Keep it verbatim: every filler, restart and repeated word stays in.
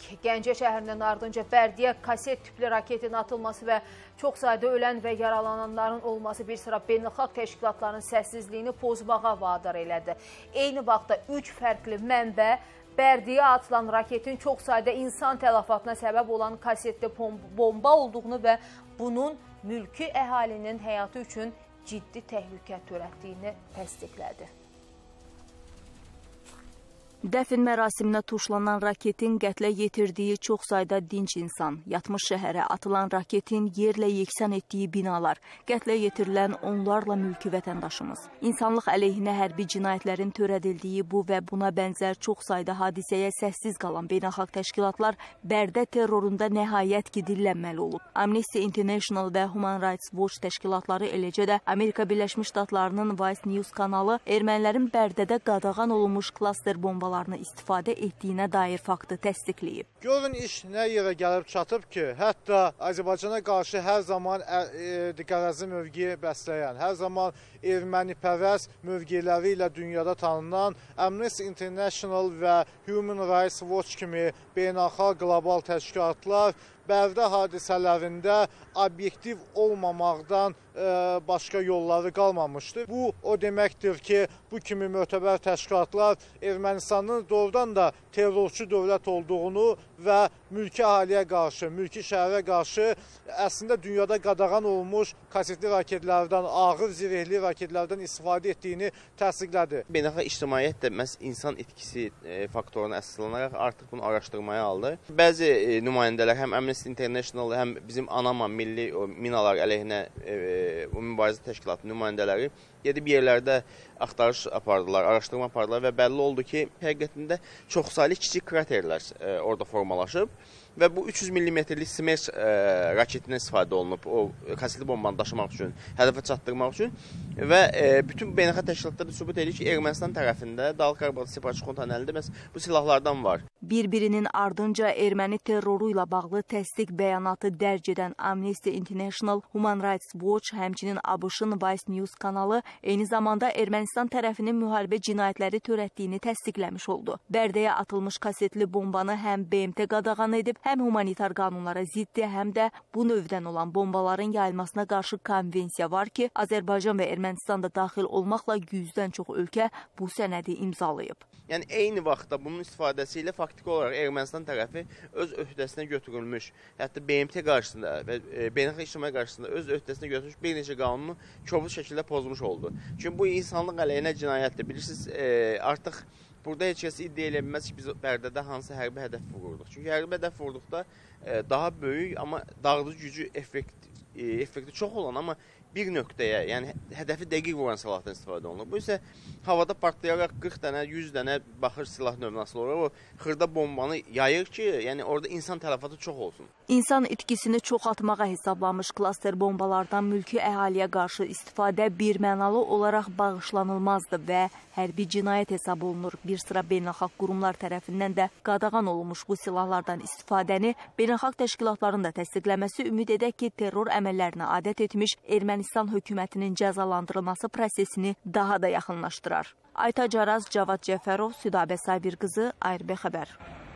Gəncə şəhərinin ardınca Bərdiyə kaset tipli raketin atılması və çox sayda ölən və yaralananların olması bir sıra beynəlxalq təşkilatların səssizliyini pozmağa vadar elədi. Eyni vaxtda üç fərqli mənbə Bərdiyə atılan raketin çox sayda insan tələfatına səbəb olan kasetli bomba olduğunu və bunun mülki əhalinin həyatı üçün ciddi təhlükə törətdiyini təsdiqlədi. Dəfn mərasiminə tuşlanan raketin qətlə yetirdiyi çox sayda dinc insan, yatmış şəhərə atılan raketin yerlə yeksan etdiyi binalar, qətlə yetirilən onlarla mülki vətəndaşımız. İnsanlıq əleyhinə hərbi cinayətlərin törədildiyi bu və buna bənzər çox sayda hadisəyə səssiz qalan beynəlxalq təşkilatlar Bərdə terrorunda nəhayət ki dillənməli olub. Amnesty International və Human Rights Watch təşkilatları, eləcə də Amerika Birləşmiş Ştatlarının Vice News kanalı ermənilərin Bərdədə qadağan olunmuş klaster bombalarını istifadə etdiyinə dair faktı təsdiqləyib. Görün iş nə yerə gəlib çatıb ki, hətta Azərbaycana qarşı hər zaman qərəzli mövqe bəsləyən, hər zaman ermənipərəst mövqeləri ilə dünyada tanınan Amnesty International və Human Rights Watch kimi beynəlxalq qlobal təşkilatlar Bərdə hadisələrində obyektiv olmamaqdan e, başqa yolları qalmamışdır. Bu, o deməkdir ki, bu kimi mötəbər təşkilatlar Ermənistanın doğrudan da terrorçu dövlət olduğunu və mülki əhaliyə qarşı, mülki şəhərə qarşı əslində dünyada qadağan olmuş kasetli raketlərdən, ağır zirehli raketlərdən istifadə etdiyini təsdiqlədi. Beynəlxalq ictimaiyyət də məhz insan itkisi e, faktoruna əsaslanaraq artıq bunu araşdırmaya aldı. Bəzi e, nümayəndələr həm Amnesty International, həm bizim ANAMA milli o, minalar əleyhinə e, o mübarizə təşkilatının nümayəndələri gedib yerlərdə axtarış apardılar, araşdırma apardılar və bəlli oldu ki, həqiqətində çoxsaylı kiçik kraterlər e, orada formalaşıb və bu üç yüz millimetrlik Smerç e, raketindən istifadə olunub o kasetli bombanı daşımaq üçün, hədəfə çatdırmaq üçün və e, bütün beynəlxalq təşkilatlar da sübut edir ki, Ermənistan tərəfində Dağlıq Qarabağ separatçı konteynerində məhz bu silahlardan var. Bir-birinin ardınca erməni terroru ilə bağlı təsdiq bəyanatı dərc edən Amnesty International, Human Rights Watch, həmçinin ABŞ-ın Vice News kanalı eyni zamanda Ermənistan tərəfinin müharibə cinayətləri törətdiyini təsdiqləmiş oldu. Bərdəyə atılmış kasetli bombanı həm B M T qadağan edib, həm humanitar qanunlara ziddi, həm də bu növdən olan bombaların yayılmasına qarşı konvensiya var ki, Azərbaycan və Ermənistan da daxil olmaqla yüzdən çox ölkə bu sənədi imzalayıb. Yəni eyni vaxtda bunun istifadəsi ilə faktiki olaraq Ermənistan tərəfi öz öhdəsinə götürülmüş, hətta B M T qarşısında və e, beynəlxalq ictimai qarşısında öz öhdəsinə götürmüş bir neçə qanunu kobud şəkildə pozmuş oldu. Çünki bu insanlıq əleyhinə cinayətdir. Bilirsiniz, e, artıq burada heç kəs iddia eləyə bilməz ki, biz Bərdədə hansı hərbi hədəf vururduq. Çünki hərbi hədəf vurduqda e, daha böyük, amma dağıdıcı gücü effekti, e, effekti çox olan, amma bir nöqtəyə, yəni hədəfi dəqiq vuran silahdan istifadə olunur. Bu isə havada partlayaraq qırx dənə, yüz dənə baxır silah növünə asılı olaraq o xırda bombanı yayır ki, yəni orada insan tələfatı çox olsun. İnsan itkisini çoxaltmağa hesablanmış klaster bombalardan mülki əhaliyə qarşı istifadə birmənalı olaraq bağışlanılmazdır və hərbi cinayət hesab olunur. Bir sıra beynəlxalq qurumlar tərəfindən də qadağan olunmuş bu silahlardan istifadəni beynəlxalq təşkilatların da təsdiqləməsi ümid edək ki, terror əməllərinə adət etmiş Ermənistan hökumətinin cəzalandırılması prosesini daha da yaxınlaşdırar. Aytac Araz, Cavad Cəfərov, Südabə Sabir qızı, A R B xəbər.